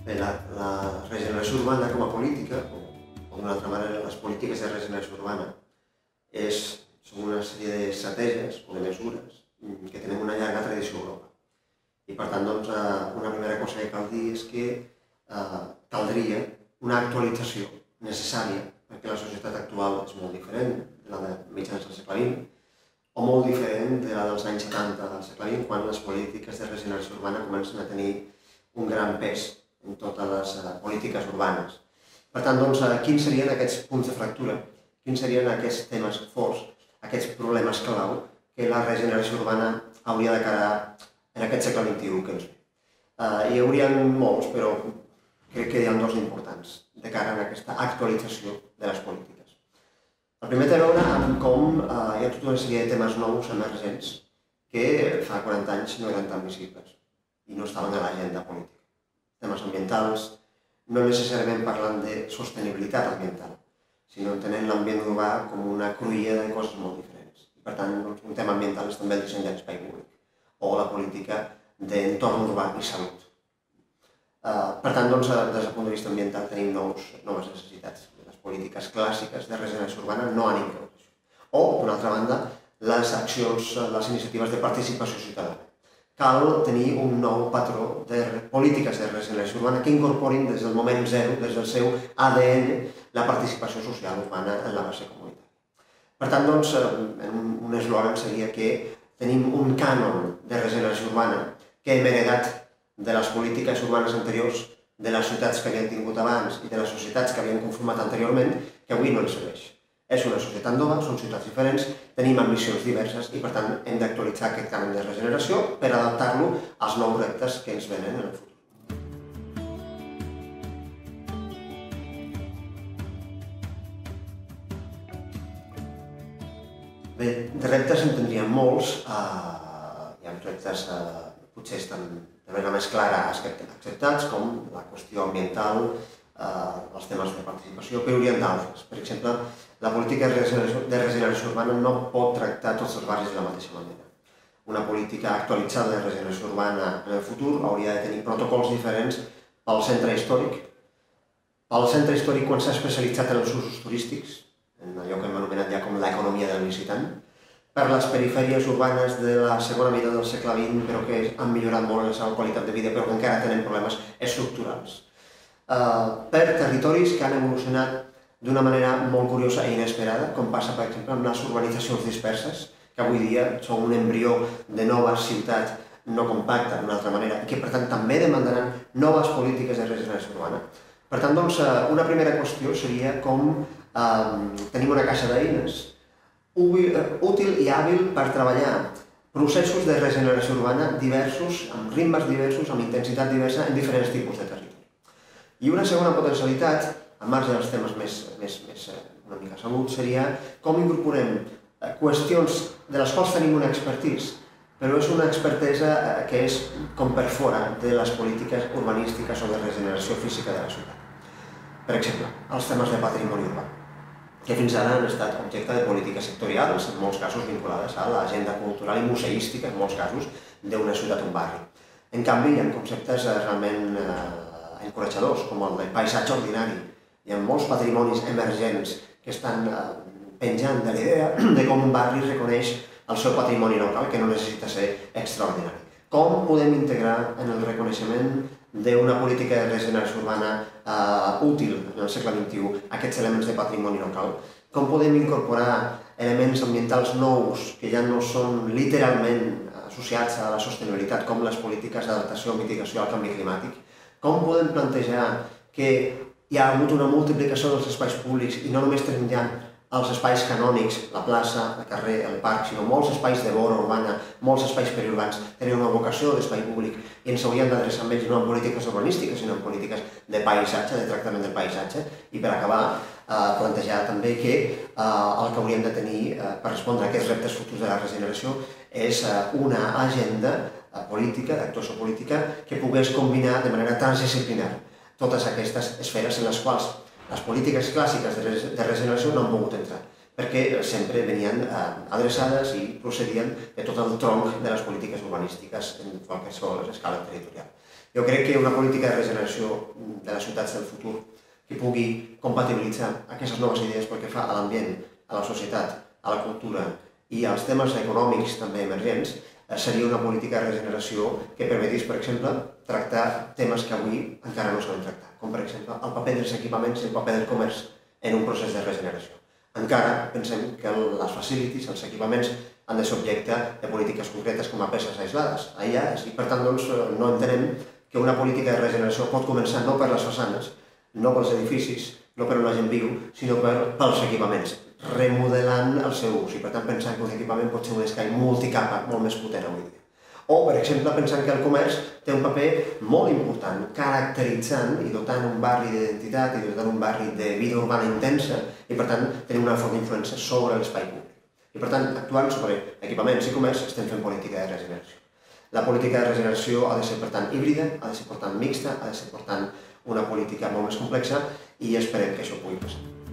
Bé, la regeneració urbana com a política, o d'una altra manera, les polítiques de regeneració urbana, són una sèrie d'estratègies o de mesures que tenen una llarga tradició a Europa. I per tant, una primera cosa que cal dir és que caldria una actualització necessària, perquè la societat actual és molt diferent de la de mitjans del segle XX, o molt diferent de la dels anys 70 del segle XX, quan les polítiques de regeneració urbana comencen a tenir un gran pes en totes les polítiques urbanes. Per tant, quins serien aquests punts de fractura? Quins serien aquests temes forts, aquests problemes clau que la regeneració urbana hauria de quedar en aquest segle XXI que ens ve? Hi hauria molts, però crec que hi ha dos importants de cara a aquesta actualització de les polítiques. El primer té a veure amb com hi ha tota una sèrie de temes nous emergents que fa 40 anys no eren tan visibles i no estaven a l'agenda política. Temes ambientals, no necessàriament parlant de sostenibilitat ambiental, sinó entenent l'ambient urbà com una cruïlla de coses molt diferents. I per tant, un tema ambiental és també el disseny de l'espai públic o la política d'entorn urbà i salut. Per tant, des del punt de vista ambiental tenim noves necessitats. Les polítiques clàssiques de regeneració urbana no han inclòs això. O, d'una altra banda, les accions, les iniciatives de participació ciutadana. Cal tenir un nou patró de polítiques de regeneració urbana que incorporin des del moment zero, des del seu ADN, la participació social urbana en la base comunitària. Per tant, un eslògan seria que tenim un cànon de regeneració urbana que hem heredat de les polítiques urbanes anteriors, de les ciutats que havien tingut abans i de les societats que havien conformat anteriorment, que avui no ens serveix. És una societat nova, són ciutats diferents, tenim ambicions diverses i, per tant, hem d'actualitzar aquest cànon de regeneració per adaptar-lo als nous reptes que ens venen en el futur. Bé, de reptes en tindríem molts. Hi ha reptes potser estan de manera més clara acceptats, com la qüestió ambiental, els temes de participació, però hi hauria d'altres. Per exemple, la política de regeneració urbana no pot tractar tots els barris de la mateixa manera. Una política actualitzada de regeneració urbana en el futur hauria de tenir protocols diferents pel centre històric. El centre històric, quan s'ha especialitzat en els usos turístics, en allò que hem anomenat ja com l'economia del visitant, per les perifèries urbanes de la segona meitat del segle XX, però que han millorat molt en la seva qualitat de vida, però que encara tenen problemes estructurals. Per territoris que han evolucionat d'una manera molt curiosa i inesperada, com passa, per exemple, amb les urbanitzacions disperses, que avui dia són un embrió de noves ciutats no compactes, d'una altra manera, i que, per tant, també demandaran noves polítiques de regeneració urbana. Per tant, una primera qüestió seria com tenim una caixa d'eines útil i hàbil per treballar processos de regeneració urbana diversos, amb ritmes diversos, amb intensitat diversa, en diferents tipus de territori. I una segona potencialitat, al marge dels temes més una mica salut, seria com incorporem qüestions de les quals tenim una expertise, però és una expertesa que és com per fora de les polítiques urbanístiques o de regeneració física de la ciutat. Per exemple, els temes de patrimoni urbà, que fins ara han estat objecte de polítiques sectorials, en molts casos vinculades a l'agenda cultural i museística, en molts casos, d'una ciutat o un barri. En canvi, hi ha conceptes realment encoratjadors, com el del paisatge ordinari. Hi ha molts patrimonis emergents que estan penjant de l'idea de com un barri reconeix el seu patrimoni local, que no necessita ser extraordinari. Com podem integrar en el reconeixement d'una política de regeneració urbana útil en el segle XXI aquests elements de patrimoni local? Com podem incorporar elements ambientals nous que ja no són literalment associats a la sostenibilitat, com les polítiques d'adaptació o mitigació al canvi climàtic? Com podem plantejar que hi ha hagut una multiplicació dels espais públics i no només tenim ja els espais canònics, la plaça, el carrer, el parc, sinó molts espais de vora urbana, molts espais periurbans, tenen una vocació d'espai públic i ens hauríem d'adreçar amb ells no en polítiques urbanístiques, sinó en polítiques de paisatge, de tractament del paisatge. I per acabar, plantejar també que el que hauríem de tenir per respondre a aquests reptes futurs de la regeneració és una agenda política, d'actuació política, que pogués combinar de manera transdisciplinària totes aquestes esferes en les quals les polítiques clàssiques de regeneració no han pogut entrar, perquè sempre venien adreçades i procedien de tot el tronc de les polítiques urbanístiques en qualsevol escala territorial. Jo crec que una política de regeneració de les ciutats del futur que pugui compatibilitzar aquestes noves idees pel que fa a l'ambient, a la societat, a la cultura i als temes econòmics també emergents, seria una política de regeneració que permetís, per exemple, tractar temes que avui encara no saben tractar, com per exemple el paper dels equipaments i el paper del comerç en un procés de regeneració. Encara pensem que les facilities, els equipaments, han de ser objecte de polítiques concretes com a peces aislades, aïllades, i per tant no entenem que una política de regeneració pot començar no per les façanes, no pels edificis, no per on la gent viu, sinó pels equipaments, remodelant el seu ús, i per tant pensant que un equipament pot ser un espai multicapa molt més potent avui dia. O, per exemple, pensant que el comerç té un paper molt important, caracteritzant i dotant un barri d'identitat i dotant un barri de vida urbana intensa i, per tant, tenir una forta influència sobre l'espai públic. I, per tant, actuant sobre equipaments i comerç, estem fent política de regeneració. La política de regeneració ha de ser, per tant, híbrida, ha de ser, per tant, mixta, ha de ser, per tant, una política molt més complexa i esperem que això pugui passar.